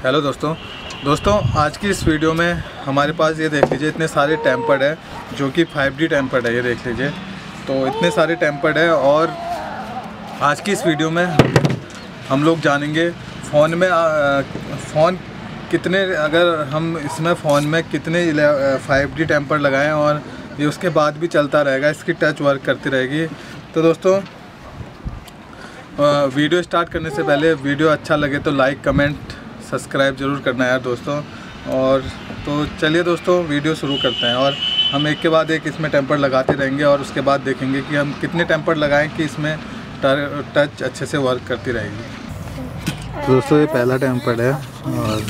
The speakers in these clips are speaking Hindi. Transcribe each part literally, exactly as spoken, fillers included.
हेलो दोस्तों दोस्तों आज की इस वीडियो में हमारे पास ये देख लीजिए इतने सारे टेम्पर्ड है जो कि फाइव डी टेम्पर्ड है। ये देख लीजिए तो इतने सारे टेम्पर्ड है और आज की इस वीडियो में हम लोग जानेंगे फ़ोन में फ़ोन कितने अगर हम इसमें फ़ोन में कितने फाइव डी टेम्पर्ड लगाएं और ये उसके बाद भी चलता रहेगा, इसकी टच वर्क करती रहेगी। तो दोस्तों वीडियो स्टार्ट करने से पहले वीडियो अच्छा लगे तो लाइक कमेंट सब्सक्राइब ज़रूर करना यार दोस्तों। और तो चलिए दोस्तों वीडियो शुरू करते हैं और हम एक के बाद एक इसमें टेम्पर्ड लगाते रहेंगे और उसके बाद देखेंगे कि हम कितने टेम्पर्ड लगाएं कि इसमें टच अच्छे से वर्क करती रहेगी। तो दोस्तों ये पहला टेम्पर्ड है और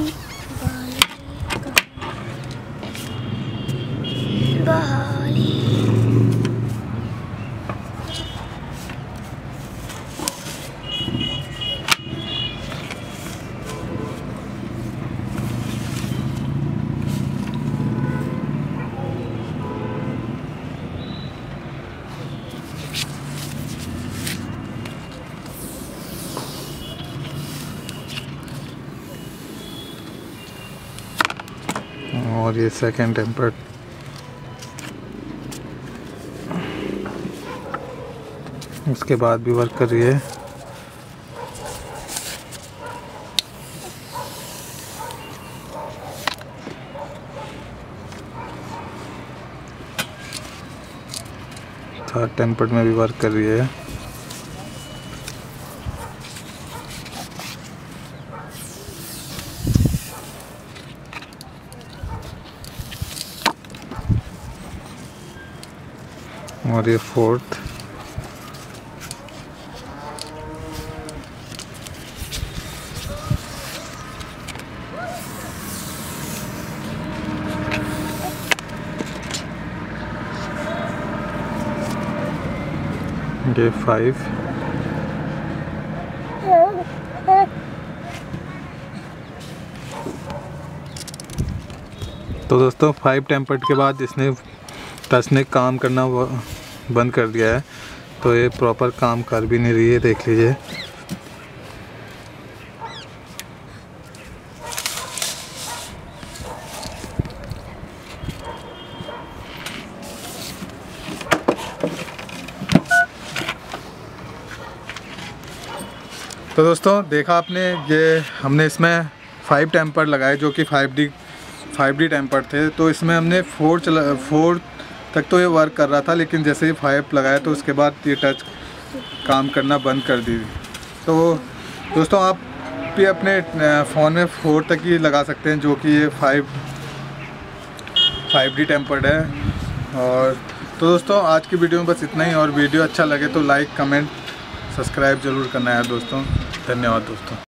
और ये सेकंड टेम्पर्ड उसके बाद भी वर्क कर रही है। थर्ड टेम्पर्ड में भी वर्क कर रही है। और ये फोर्थ ये फाइव तो दोस्तों फाइव टेम्पर्ड के बाद इसने टच ने काम करना बंद कर दिया है, तो ये प्रॉपर काम कर भी नहीं रही है, देख लीजिए। तो दोस्तों देखा आपने, ये हमने इसमें फाइव टेम्पर्ड लगाए जो कि five D five D tempered थे। तो इसमें हमने फोर चला फोर तक तो ये वर्क कर रहा था, लेकिन जैसे ही फाइव लगाया तो उसके बाद ये टच काम करना बंद कर दी। तो दोस्तों आप भी अपने फ़ोन में फोर तक ही लगा सकते हैं जो कि ये फाइव फाइव डी टेम्पर्ड है। और तो दोस्तों आज की वीडियो में बस इतना ही, और वीडियो अच्छा लगे तो लाइक कमेंट सब्सक्राइब ज़रूर करना है दोस्तों। धन्यवाद दोस्तों।